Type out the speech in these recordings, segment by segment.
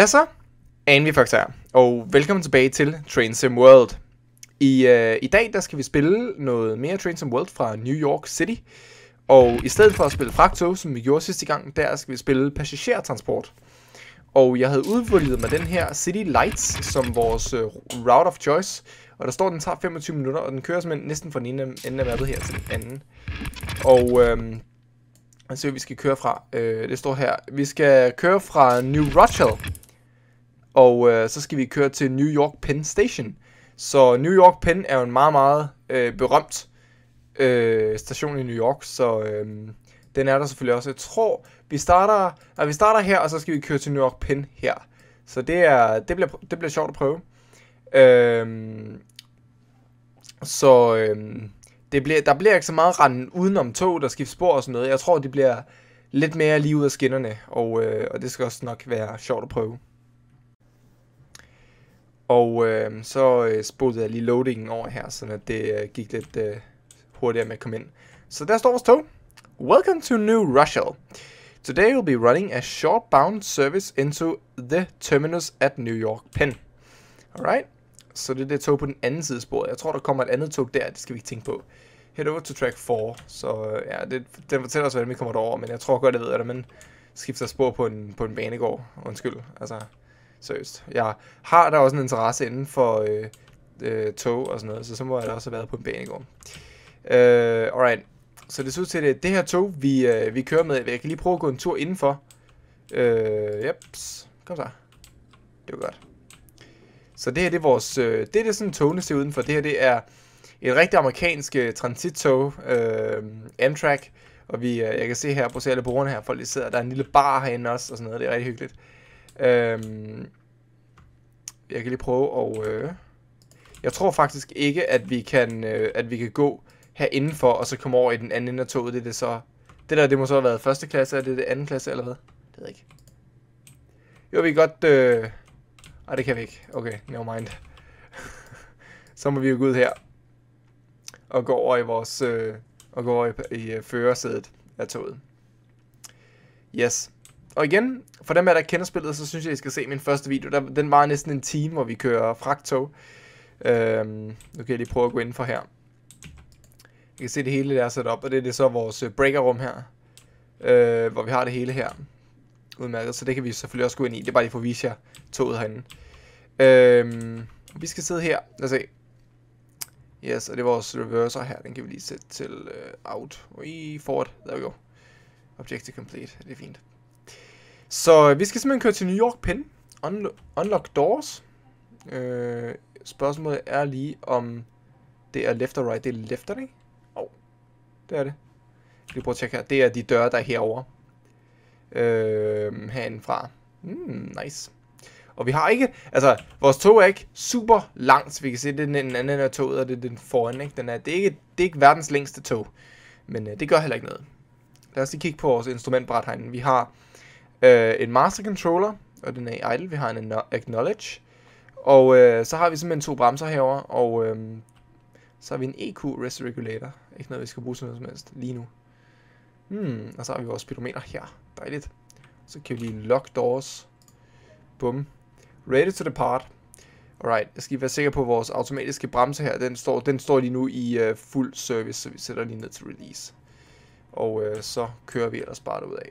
Hvad så? Anvifox her, og velkommen tilbage til Train Sim World. I dag der skal vi spille noget mere Train Sim World fra New York City. Og i stedet for at spille fragttog, som vi gjorde sidste gang, der skal vi spille passagertransport. Og jeg havde udvælget mig den her City Lights som vores route of choice. Og der står, at den tager 25 minutter, og den kører simpelthen næsten fra den ene ende af mappet her til den anden. Og altså vi skal køre fra, det står her, vi skal køre fra New Rochelle. Og så skal vi køre til New York Penn Station. Så New York Penn er jo en meget, meget berømt station i New York. Så den er der selvfølgelig også. Jeg tror, vi starter her, og så skal vi køre til New York Penn her. Så det bliver sjovt at prøve. Der bliver ikke så meget renden udenom tog, der skifter spor og sådan noget. Jeg tror, det bliver lidt mere lige ud af skinnerne. Og det skal også nok være sjovt at prøve. Og så spolede jeg lige loadingen over her, så det gik lidt hurtigere med at komme ind. Så der står vores tog. Welcome to New Rochelle. Today we'll be running a short-bound service into the terminus at New York Penn. Alright. Så det er det tog på den anden side af sporet. Jeg tror, der kommer et andet tog der, det skal vi ikke tænke på. Head over to track 4. Så ja, den fortæller os, hvordan vi kommer derover, men jeg tror godt, jeg ved, at man skifter spor på en banegård. Undskyld, altså... Seriøst. Jeg har da også en interesse inden for tog og sådan noget, så må jeg da også have været på en banegård. Alright. Så det ser ud til, at det her tog, vi kører med. Jeg kan lige prøve at gå en tur indenfor. Jeps. Kom så. Det var godt. Så det her, det er vores... det er sådan togene ser udenfor. Det her, det er et rigtig amerikansk transittog. Amtrak. Og jeg kan se her på alle bordene her, folk de sidder. Der er en lille bar herinde også, og sådan noget. Det er rigtig hyggeligt. Jeg kan lige prøve at... jeg tror faktisk ikke, at vi kan gå her indenfor og så komme over i den anden ende af toget. Det der, det må så have været første klasse, eller det anden klasse, eller hvad? Det ved jeg ikke. Jo, vi kan godt... Ej, det kan vi ikke. Okay, never mind. Så må vi jo gå ud her og gå over i vores... og gå over i førersædet af toget. Yes. Og igen, for dem af der kender spillet, så synes jeg, I skal se min første video. Den var næsten en time, hvor vi kører fragttog. Nu kan jeg lige prøve at gå ind for her. I kan se det hele der sat op, og det er så vores breakerrum her. Hvor vi har det hele her. Udmærket, så det kan vi selvfølgelig også gå ind i. Det er bare lige for at vise jer toget herinde. Vi skal sidde her. Lad os se. Yes, og det er vores reverser her. Den kan vi lige sætte til out. Og i forward. Der vi go. Objective complete. Det er fint. Så vi skal simpelthen køre til New York Penn. Unlock doors. Spørgsmålet er lige om det er left or right. Det er left, er det ikke? Det er det. Vi prøver at tjekke her. Det er de døre, der er herovre. Herindefra. Nice. Og vi har ikke... Altså, vores tog er ikke super langt. Så vi kan se, det er den anden af toget, og det er den foran, ikke? Det er ikke verdens længste tog. Men det gør heller ikke noget. Lad os lige kigge på vores instrumentbræt herinde. Vi har... en master controller, og den er i idle. Vi har en acknowledge. Og så har vi simpelthen 2 bremser herover og så har vi en EQ rest regulator. Ikke noget, vi skal bruge til noget som helst lige nu. Og så har vi vores speedometer her. Dejligt. Så kan vi lige lock doors. Bum. Ready to depart. Alright, jeg skal være sikker på, at vores automatiske bremse her, den står lige nu i fuld service, så vi sætter lige ned til release. Og så kører vi ellers bare derud af.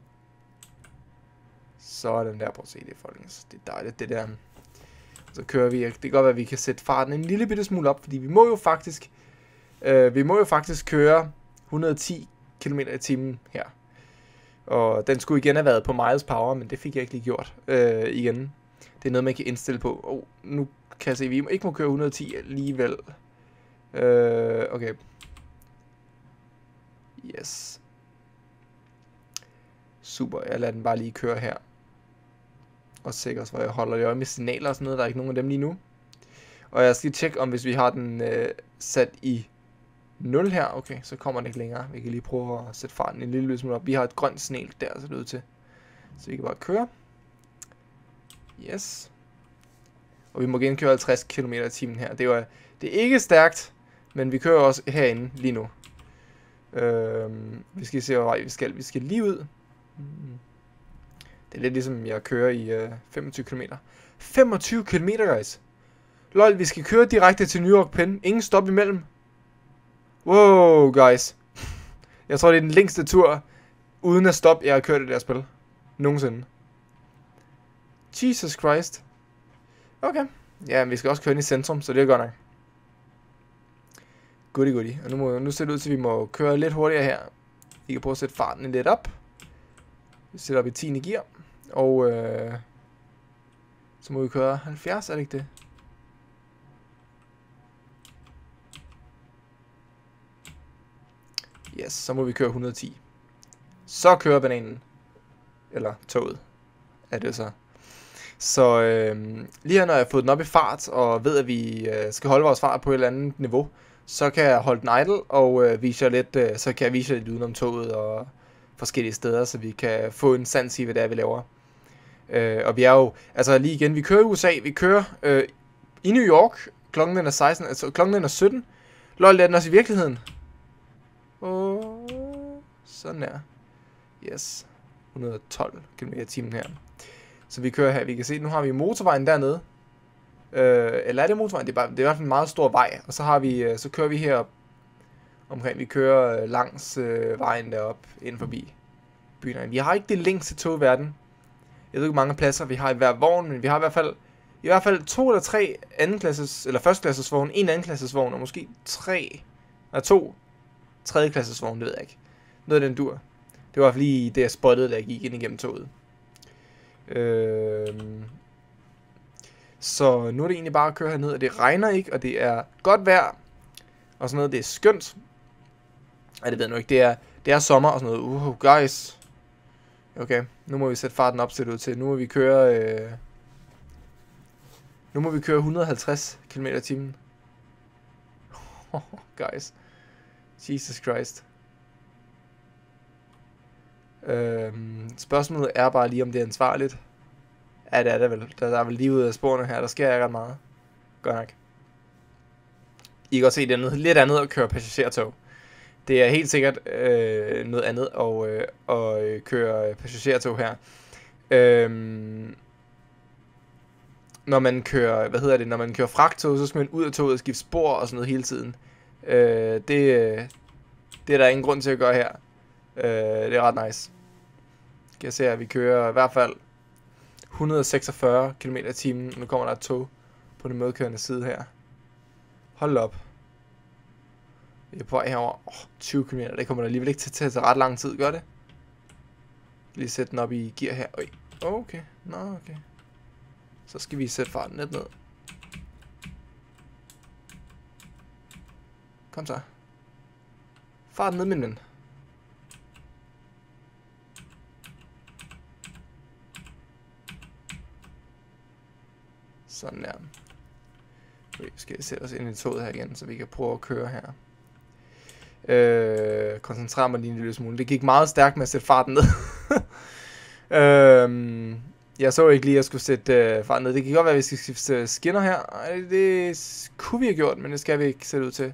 Sådan der, prøv at se det, folkens. Det er dejligt, det der. Så kører vi. Det kan godt være, at vi kan sætte farten en lille bitte smule op, fordi vi må jo faktisk køre 110 km i timen her. Og den skulle igen have været på miles power, men det fik jeg ikke lige gjort igen. Det er noget, man kan indstille på. Nu kan jeg se, at vi ikke må køre 110 alligevel. Okay. Yes. Super, jeg lader den bare lige køre her. Og sikkert, hvor jeg holder øje med signaler og sådan noget. Der er ikke nogen af dem lige nu. Og jeg skal tjekke, om hvis vi har den sat i 0 her. Okay, så kommer den ikke længere. Vi kan lige prøve at sætte farten en lille smule op. Vi har et grønt signal der, så det er ud til. Så vi kan bare køre. Yes. Og vi må igen køre 50 km i timen her. Det er ikke stærkt, men vi kører også herinde lige nu. Vi skal se, hvor vej vi skal. Vi skal lige ud. Det er lidt ligesom jeg kører i 25 km. 25 km, guys! Lol, vi skal køre direkte til New York Penn. Ingen stop imellem. Wow, guys. Jeg tror, det er den længste tur uden at stoppe, jeg har kørt i det der spil. Nogensinde. Jesus Christ. Okay. Ja, vi skal også køre ind i centrum, så det er godt nok. Goodie. Og nu ser det ud til, at vi må køre lidt hurtigere her. Vi kan prøve at sætte farten lidt op. Vi sætter op i 10. gear. Og så må vi køre 70, er det ikke det? Yes, så må vi køre 110. Så kører bananen. Eller toget. Er det så. Så lige her, når jeg har fået den op i fart, og ved, at vi skal holde vores fart på et eller andet niveau, så kan jeg holde den idle, og vise jer lidt, så kan jeg vise jer lidt udenom toget og forskellige steder, så vi kan få en sans i, hvad det er, vi laver. Og vi er jo, altså lige igen, vi kører i USA, vi kører i New York, klokken den er 16, altså klokken den er 17. Lol, er den også i virkeligheden? Sådan der. Yes. 112 km/t her. Så vi kører her, vi kan se, nu har vi motorvejen dernede. Eller er det motorvejen? Det er i hvert fald en meget stor vej. Og så har vi, så kører vi her omkring, vi kører langs vejen derop ind forbi byen. Vi har ikke det længste tog i verden. Jeg ved ikke, hvor mange pladser vi har i hver vogn, men vi har i hvert fald 2 eller 3 andenklasses, eller førsteklasses vogn, en andenklasses vogn, og måske 2 tredjeklasses vogn, det ved jeg ikke. Noget af den dur. Det var i hvert fald lige det, jeg spottede, da jeg gik ind igennem toget. Så nu er det egentlig bare at køre herned, og det regner ikke, og det er godt vejr, og sådan noget, det er skønt. Ja, det ved jeg nu ikke, det er sommer og sådan noget. Guys. Okay, nu må vi sætte farten op, ser det ud til. Nu må vi køre 150 km/t. Guys. Jesus Christ. Spørgsmålet er bare lige, om det er ansvarligt. Ja, det er det vel. Der er vel lige ude af sporene her. Der sker ikke ret meget. Godt nok. I kan godt se, det er lidt andet at køre passagertog. Det er helt sikkert noget andet at køre passagertog her. Når man kører, når man kører fragttog, så skal man ud af toget og skifte spor og sådan noget hele tiden. Det er der ingen grund til at gøre her. Det er ret nice. Kan jeg se, at vi kører i hvert fald 146 km/t. Nu kommer der et tog på den medkørende side her. Hold op. Vi er på vej herover. 20 km. Det kommer der alligevel ikke til at tage ret lang tid, gør det? Lige sætte den op i gear her. Okay. Nå, okay. Så skal vi sætte farten lidt ned. Kom så. Farten ned, min ven. Sådan der. Okay, skal jeg sætte os ind i toget her igen, så vi kan prøve at køre her. Koncentrer mig lige en lille smule. Det gik meget stærkt med at sætte farten ned. Jeg så ikke lige, at jeg skulle sætte farten ned. Det kan godt være, at vi skal skifte skinner her. Ej, det kunne vi have gjort, men det skal vi ikke sætte ud til.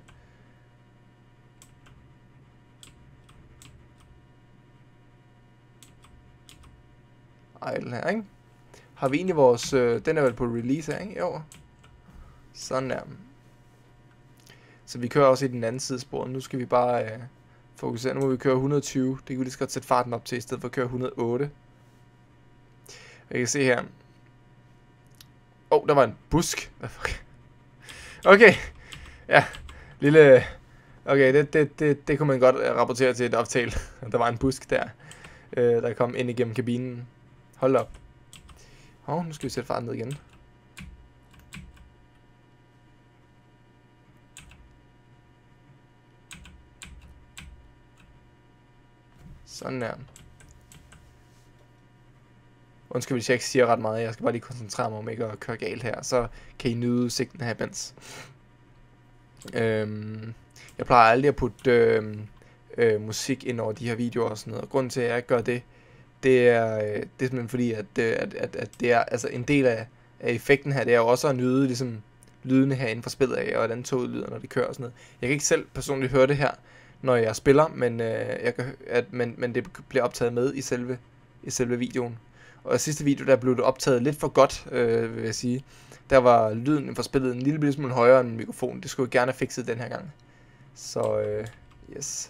Ej, den her, ikke? Har vi egentlig vores... den er vel på release her, ikke? Jo. Sådan der. Så vi kører også i den anden side sporet. Nu skal vi bare fokusere. Nu må vi køre 120. Det kan vi lige så godt sætte farten op til, i stedet for at køre 108. Jeg kan se her. Der var en busk. Hvad fuck? Okay. Ja. Lille... Okay, det kunne man godt rapportere til et optale. Der var en busk der. Der kom ind igennem kabinen. Hold op. Nu skal vi sætte farten ned igen. Sådan der. Undskyld, hvis jeg ikke siger ret meget. Jeg skal bare lige koncentrere mig om ikke at køre galt her. Så kan I nyde udsigten her imens. Jeg plejer aldrig at putte musik ind over de her videoer og sådan noget. Og grunden til, at jeg ikke gør det, det er simpelthen fordi, at det er altså en del af effekten her. Det er jo også at nyde ligesom, lydene herinde fra spillet af, og hvordan toget lyder, når det kører og sådan noget. Jeg kan ikke selv personligt høre det her, når jeg spiller, men, men det bliver optaget med i selve videoen. Og i sidste video, der blev det optaget lidt for godt, vil jeg sige. Der var lyden for spillet en lille smule højere end mikrofonen. Det skulle jeg gerne have fikset den her gang. Så, yes.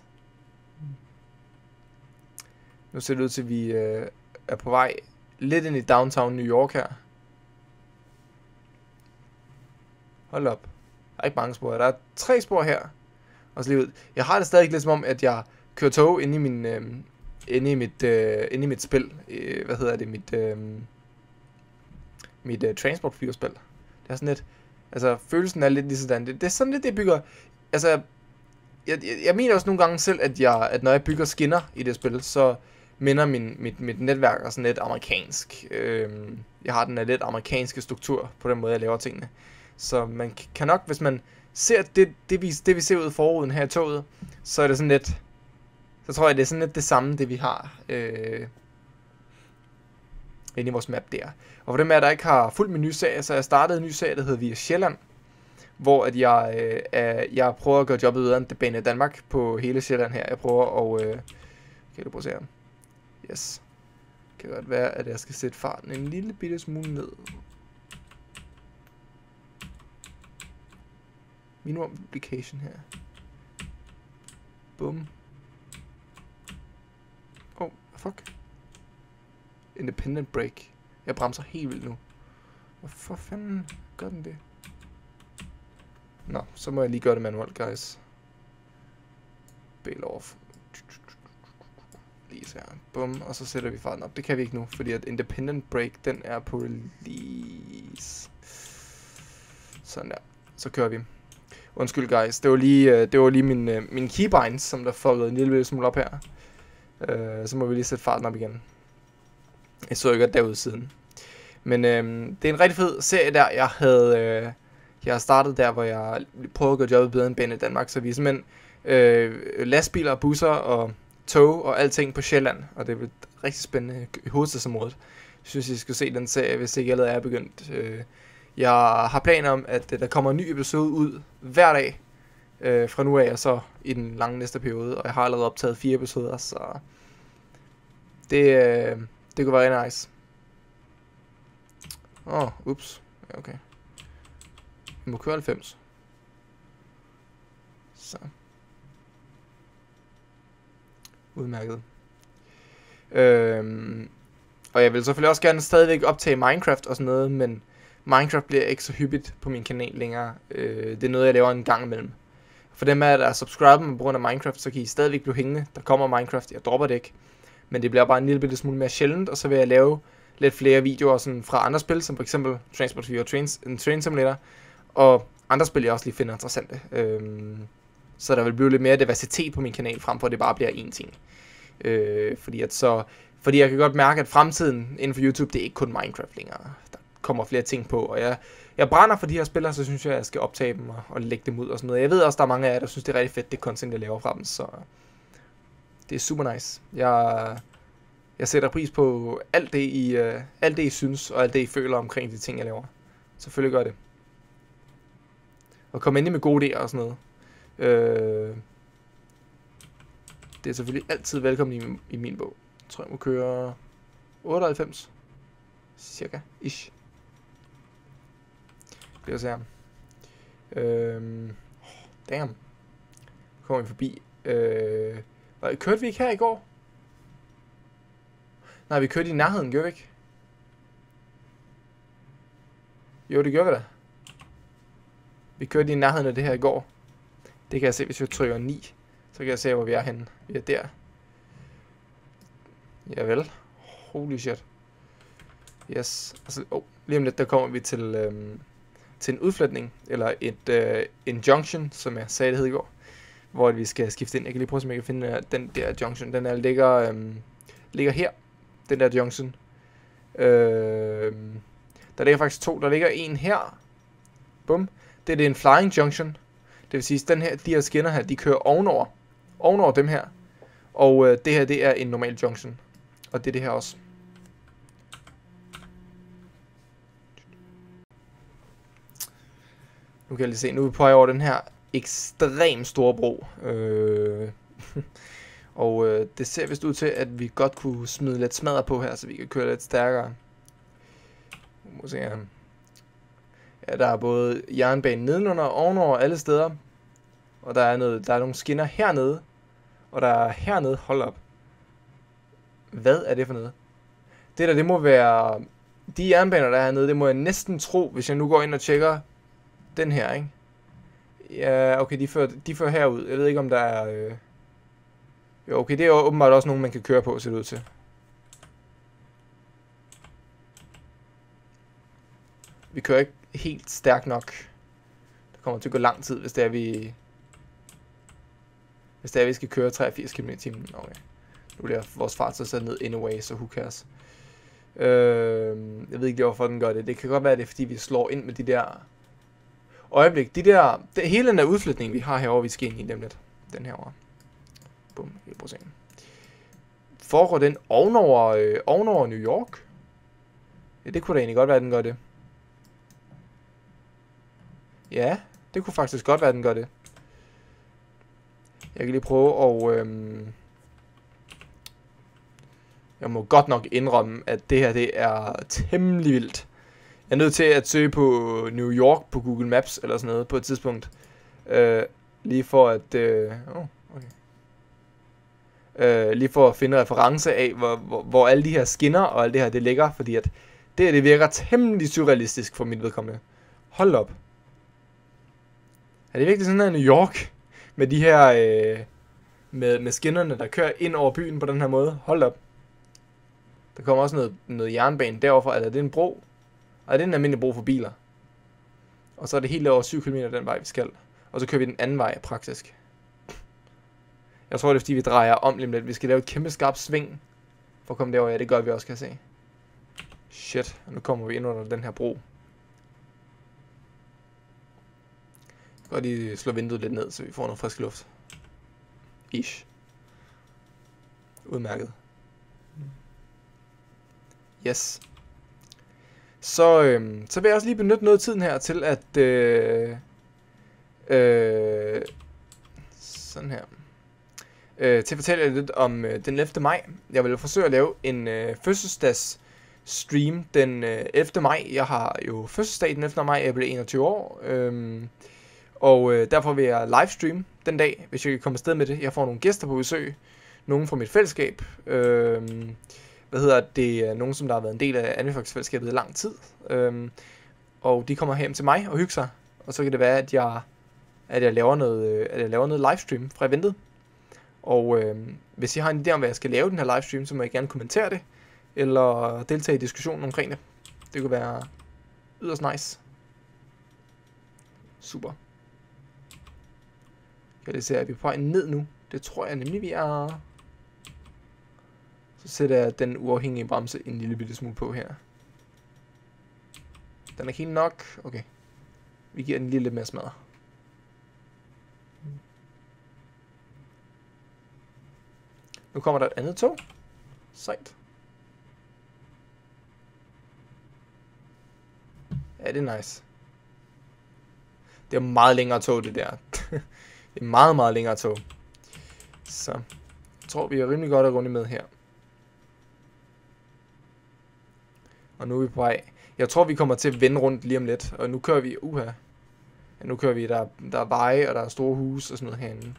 Nu ser det ud til, at vi er på vej lidt ind i downtown New York her. Hold op. Der er ikke mange spor. Der er 3 spor her. Og så lige ud. Jeg har det stadig lidt som om, at jeg kører tog inde i min... inde i mit spil. Hvad hedder det? Mit transportflyverspil. Det er sådan lidt... Altså, følelsen er lidt lige sådan. Det er sådan lidt, det bygger... Altså, jeg mener også nogle gange selv, at når jeg bygger skinner i det spil, så minder mit netværk er sådan lidt amerikansk. Jeg har den her lidt amerikanske struktur på den måde, jeg laver tingene. Så man kan nok, hvis man ser det vi ser ud af forruden her i toget, så er det sådan lidt... Så tror jeg, det er sådan lidt det samme, det vi har inde i vores map der. Og for dem af der ikke har fulgt min nye serie, så jeg startede en ny serie, der hedder Via Sjælland, hvor at jeg prøver at gøre jobbet videre end Bane Danmark på hele Sjælland her. Jeg prøver at... kan du prøve at se her? Yes. Det kan godt være, at jeg skal sætte farten en lille bitte smule ned. Minimum application her. Bum. Oh, fuck. Independent brake. Jeg bremser helt vildt nu. Hvorfor fanden gør den det? Nå, så må jeg lige gøre det manuelt, guys. Bail off. Lige så her. Bum, og så sætter vi farten op. Det kan vi ikke nu, fordi at independent brake, den er på release. Sådan der. Så kører vi. Undskyld, guys. Det var lige min keybinds, som der fuckede en lille smule op her. Så må vi lige sætte farten op igen. Jeg så ikke godt derude siden. Men det er en rigtig fed serie der. Jeg har startet der, hvor jeg prøvede at gøre jobbet bedre end Bane Danmark. Så vi er simpelthen lastbiler, busser og tog og alting på Sjælland. Og det er rigtig spændende i hovedstadsområdet. Jeg synes, I skal se den serie, hvis ikke allerede er begyndt. Jeg har planer om, at der kommer en ny episode ud hver dag fra nu af og så i den lange næste periode. Og jeg har allerede optaget 4 episoder, så det kunne være rigtig nice. Ups. Okay. Vi må køre 90. Så. Udmærket. Og jeg vil selvfølgelig også gerne stadigvæk optage Minecraft og sådan noget, men Minecraft bliver ikke så hyppigt på min kanal længere. Det er noget, jeg laver en gang imellem. For dem af jer, der er subscriber på grund af Minecraft, så kan I stadigvæk blive hængende. Der kommer Minecraft, jeg dropper det ikke. Men det bliver bare en lille bitte smule mere sjældent, og så vil jeg lave lidt flere videoer sådan fra andre spil, som for eksempel Transport Fever Train Simulator, og andre spil, jeg også lige finder interessante. Så der vil blive lidt mere diversitet på min kanal, frem for at det bare bliver én ting. Fordi jeg kan godt mærke, at fremtiden inden for YouTube, det er ikke kun Minecraft længere. Der kommer flere ting på, og jeg brænder for de her spillere, så synes jeg skal optage dem og lægge dem ud og sådan noget. Jeg ved også, der er mange af jer, der synes, det er rigtig fedt, det content, jeg laver fra dem, så det er super nice. Jeg sætter pris på alt det, I synes, og alt det, I føler omkring de ting, jeg laver. Selvfølgelig gør det. Og kom ind med gode idéer og sådan noget. Det er selvfølgelig altid velkommen i min bog. Jeg tror, jeg må køre 98. Cirka. Ish. Det er så her. Damn. Kommer vi forbi. Kørte vi ikke her i går? Nej, vi kørte i nærheden, gjorde vi ikke? Jo, det gjorde vi da. Vi kørte i nærheden af det her i går. Det kan jeg se, hvis jeg trykker 9. Så kan jeg se, hvor vi er henne. Vi er der. Javel. Holy shit. Yes. Altså, lige om lidt, der kommer vi til en udflytning. Eller en junction, som jeg sagde, det hed i går. Hvor vi skal skifte ind. Jeg kan lige prøve, om jeg kan finde den der junction. Den ligger her. Den der junction. Der ligger faktisk 2. Der ligger en her. Bum. Det er en flying junction. Det vil sige, at de her skinner her, de kører ovenover dem her. Og det her, det er en normal junction. Og det er det her også. Nu kan jeg lige se, nu er vi på vej over den her ekstremt store bro. Og det ser vist ud til, at vi godt kunne smide lidt smadder på her, så vi kan køre lidt stærkere. Må se her. Ja, der er både jernbane nedenunder og ovenover alle steder. Og der er nogle skinner hernede. Og der er hernede, hold op. Hvad er det for noget? Det der, det må være... De jernbaner, der er hernede, det må jeg næsten tro, hvis jeg nu går ind og tjekker den her, ikke? Ja, okay, de fører herud. Jeg ved ikke, om der er... Jo, okay, det er åbenbart også nogen, man kan køre på, ser det ud til. Vi kører ikke helt stærkt nok. Det kommer til at gå lang tid, hvis det er, vi skal køre 83 km/t. Okay. Nu bliver vores fart så sat ned anyway, så who cares. Jeg ved ikke, hvorfor den gør det. Det kan godt være, det er, fordi vi slår ind med de der... Øjeblik, hele den der udflytning, vi har herovre, vi skal ind i dem lidt. Den herovre. Bum, helt procent. Foregår den ovenover New York? Ja, det kunne da egentlig godt være, at den gør det. Ja, det kunne faktisk godt være, at den gør det. Jeg kan lige prøve at... Jeg må godt nok indrømme, at det her, det er temmelig vildt. Jeg er nødt til at søge på New York på Google Maps eller sådan noget på et tidspunkt. Lige for at... lige for at finde reference af, hvor alle de her skinner og alt det her, det ligger. Fordi at det virker temmelig surrealistisk for mit vedkommende. Hold op. Er det virkelig sådan her New York? Med de her... med skinnerne, der kører ind over byen på den her måde. Hold op. Der kommer også noget jernbane deroverfor. Eller er det en bro? Og det er en almindelig bro for biler. Og så er det helt over 7 km den vej, vi skal. Og så kører vi den anden vej, praktisk. Jeg tror, det er fordi, vi drejer om lidt. Vi skal lave et kæmpe skarpt sving. For at komme derover. Ja, det gør vi også, kan jeg se. Shit. Og nu kommer vi ind under den her bro. Jeg kan godt lige slå vinduet lidt ned, så vi får noget frisk luft. Ish. Udmærket. Yes. Så vil jeg også lige benytte noget af tiden her til at... sådan her. Til at fortælle jer lidt om den 11. maj. Jeg vil forsøge at lave en fødselsdags stream den 11. maj. Jeg har jo fødselsdag den 11. maj. Jeg bliver 21 år. Og derfor vil jeg livestream den dag, hvis jeg kan komme afsted med det. Jeg får nogle gæster på besøg. Nogen fra mit fællesskab. Det er nogen, som der har været en del af Animefox-fællesskabet i lang tid. Og de kommer hjem til mig og hygger sig. Og så kan det være, at jeg laver noget livestream fra eventet. Og hvis I har en idé om, hvad jeg skal lave den her livestream, så må I gerne kommentere det. Eller deltage i diskussionen omkring det. Det kunne være yderst nice. Super. Kan det se, at vi er på vej ned nu? Det tror jeg nemlig, vi er. Så sætter jeg den uafhængige bremse en lille bitte smule på her. Den er ikke helt nok. Okay. Vi giver den lige lidt mere smadret. Nu kommer der et andet tog. Sejt. Ja, det er nice. Det er meget længere tog, det der. Det er meget, meget længere tog. Så jeg tror, vi er rimelig godt at runde med her. Og nu er vi på vej. Jeg tror, vi kommer til at vende rundt lige om lidt. Og nu kører vi... Ja, nu kører vi... Der er veje, og der er store huse og sådan noget herinde.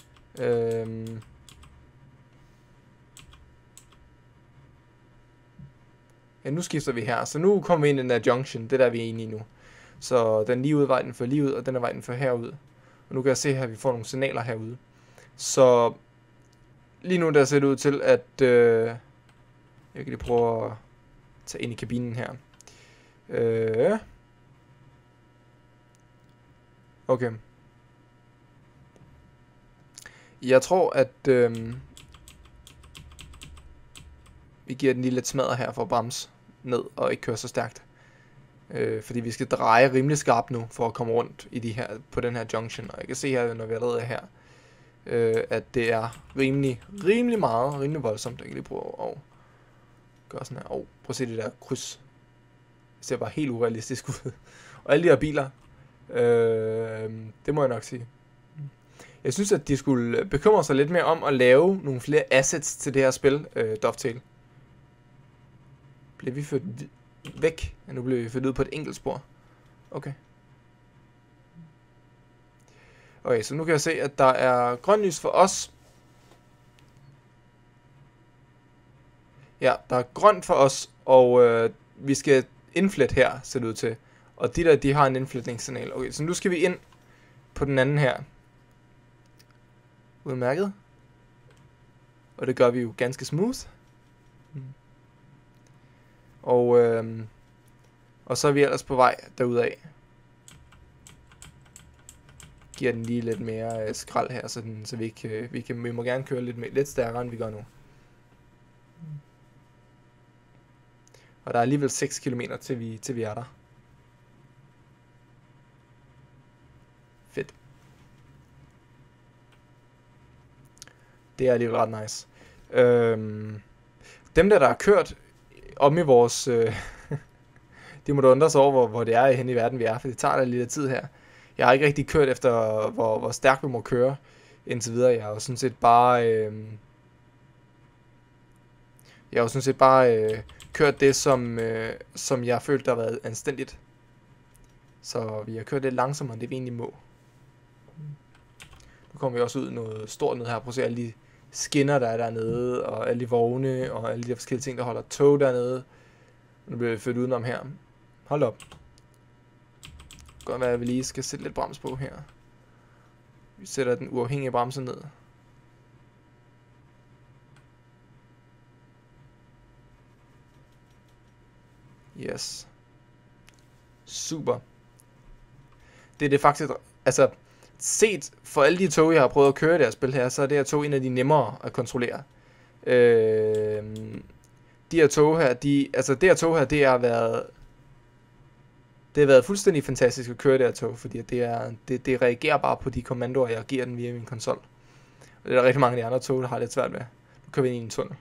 Ja, nu skifter vi her. Så nu kommer vi ind i den der junction. Det der, vi er inde i nu. Så den lige ud vej, den fører lige ud, og den er vej, den fører herud. Og nu kan jeg se her, at vi får nogle signaler herude. Så lige nu der ser det ud til, at... jeg kan lige prøve at tage ind i kabinen her. Okay. Jeg tror, at vi giver den lige lidt smadret her for at bremse ned og ikke køre så stærkt. Fordi vi skal dreje rimelig skarpt nu for at komme rundt i på den her junction. Og jeg kan se her, når vi allerede er her, at det er rimelig voldsomt. Jeg kan lige prøve at gøre sådan her. Prøv at se det der kryds. Det ser bare helt urealistisk ud. Og alle de her biler, det må jeg nok sige. Jeg synes, at de skulle bekymre sig lidt mere om at lave nogle flere assets til det her spil, Dovetail. Blev vi ført væk? Ja, nu blev vi ført ud på et enkelt spor. Okay. Okay, så nu kan jeg se, at der er grøn lys for os. Ja, der er grønt for os, og vi skal indflet her, ser det ud til. Og de der, de har en indfletningssignal. Okay, så nu skal vi ind på den anden her. Udmærket. Og det gør vi jo ganske smooth. Og så er vi ellers på vej derudad. Giver den lige lidt mere skrald her, så vi må gerne køre lidt stærkere, end vi gør nu. Og der er alligevel 6 km til vi er der. Fedt. Det er alligevel ret nice. Dem der har kørt om i vores... de må da undre sig over, hvor det er hen i verden vi er, for det tager da lidt tid her. Jeg har ikke rigtig kørt efter, hvor stærkt vi må køre indtil videre. Jeg har jo sådan set bare... kørt det, som jeg følte, der har været anstændigt. Så vi har kørt lidt langsommere, end det vi egentlig må. Nu kommer vi også ud noget stort ned her. Prøv at se alle de skinner, der er dernede, og alle de vogne, og alle de forskellige ting, der holder tog dernede. Nu bliver vi ført udenom her. Hold op. Godt være, at vi lige skal sætte lidt brems på her. Vi sætter den uafhængige bremse ned. Yes. Super. Det er faktisk, altså, set for alle de tog, jeg har prøvet at køre i det her spil her, så er det her tog en af de nemmere at kontrollere. De her tog her, det har været fuldstændig fantastisk at køre det her tog, fordi det reagerer bare på de kommandoer, jeg giver den via min konsol. Og det er der rigtig mange af de andre tog, der har lidt svært med. Nu kører vi ind i en tunnel.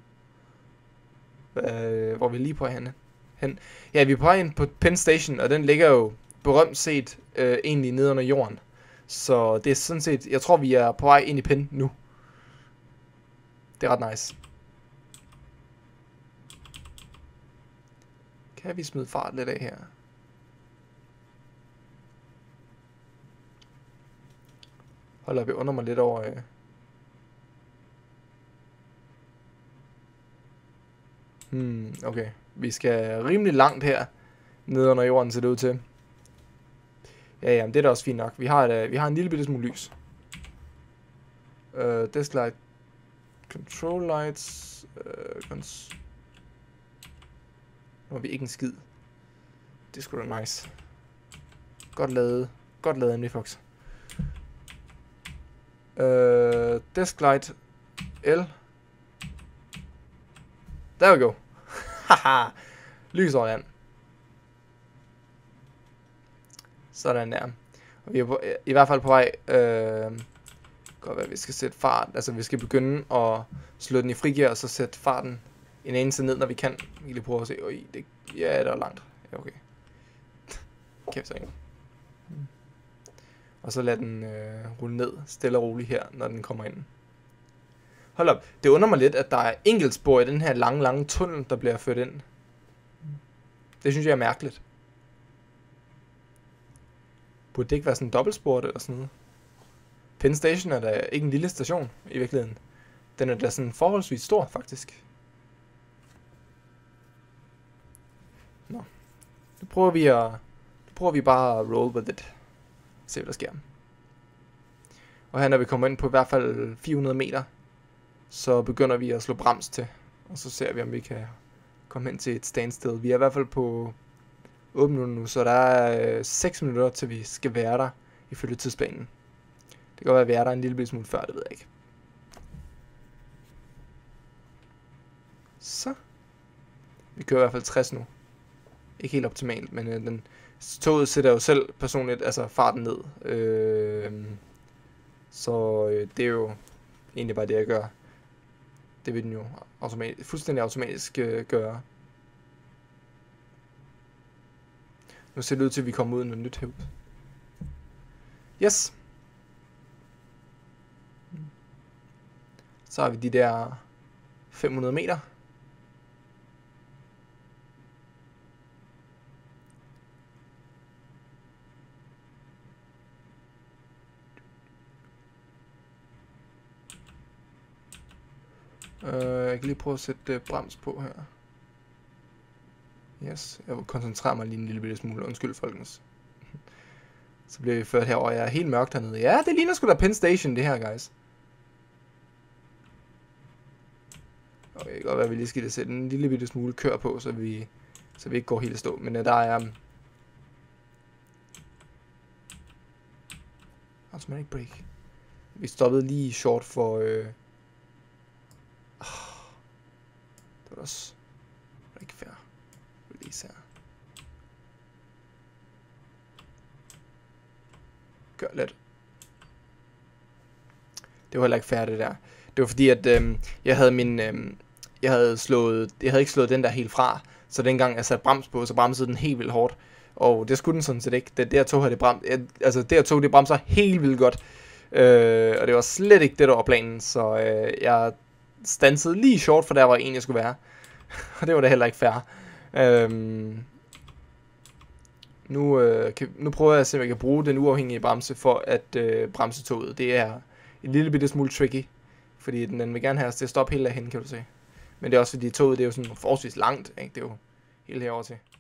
Hvor vi lige på hen. Ja, vi er på vej ind på Penn Station, og den ligger jo berømt set egentlig nede under jorden. Så det er sådan set, jeg tror vi er på vej ind i Penn nu. Det er ret nice. Kan vi smide fart lidt af her? Hold op, jeg undrer mig lidt over... Okay. Vi skal rimelig langt her nede under jorden, ser det ud til. Ja, det er da også fint nok. Vi har en lille bitte smule lys. Desk light. Control lights. Nu har vi ikke en skid. Det er sgu da nice. Godt lavet, Andy Fox. Desk light. L. There we go. Haha. Lys over den. Sådan der. Og vi er i hvert fald på vej. Godt være, vi skal sætte fart. Altså vi skal begynde at slå den i frigear, og så sætte farten en anelse ned, når vi kan. Vi kan lige prøve at se. Ja, det er langt. Ja, okay. Kæft så ikke. Og så lad den rulle ned stille og roligt her, når den kommer ind. Hold op. Det undrer mig lidt, at der er enkeltspor i den her lange tunnel, der bliver ført ind. Det synes jeg er mærkeligt. Burde det ikke være sådan dobbeltsporet eller sådan noget? Penn Station er da ikke en lille station i virkeligheden. Den er da sådan forholdsvis stor, faktisk. Nå. Nu prøver vi bare at roll with it. Se hvad der sker. Og her når vi kommer ind på i hvert fald 400 meter, så begynder vi at slå brems til. Og så ser vi om vi kan komme hen til et standstill. Vi er i hvert fald på 8 minutter nu, så der er 6 minutter til vi skal være der ifølge tidsplanen. Det kan godt være at vi er der en lille smule før, det ved jeg ikke. Så. Vi kører i hvert fald 60 nu. Ikke helt optimalt, men toget sætter jo selv personligt altså farten ned. Så det er jo egentlig bare det jeg gør. Det vil den jo fuldstændig automatisk gøre. Nu ser det ud til at vi kommer ud med noget nyt herude. Yes. Så har vi de der 500 meter. Jeg kan lige prøve at sætte brems på her. Yes, jeg vil koncentrere mig lige en lille bitte smule. Undskyld, folkens. Så bliver vi ført herover. Jeg er helt mørkt hernede. Ja, det ligner sgu da Penn Station, det her, guys. Okay, det kan godt være, at vi lige skal sætte en lille bitte smule kør på, så vi ikke går helt i stå. Men der er... automatic break. Vi stoppede lige short for... Det var også... ikke fair. Release her. Gør lidt. Det var heller ikke fair, det der. Det var fordi, at jeg havde ikke slået den der helt fra. Så dengang jeg satte brems på, så bremsede den helt vildt hårdt. Og det skulle den sådan set ikke. Det der tog det bremser helt vildt godt. Og det var slet ikke det, der var planen. Så jeg stansede lige short, for der var en, jeg skulle være. Og det var da heller ikke fair. Nu prøver jeg at se, om jeg kan bruge den uafhængige bremse for at bremse toget. Det er en lille bitte smule tricky. Fordi den vil gerne have os til at stoppe helt derhen, kan du se. Men det er også fordi toget, det er jo sådan forholdsvis langt, ikke? Det er jo helt herover til.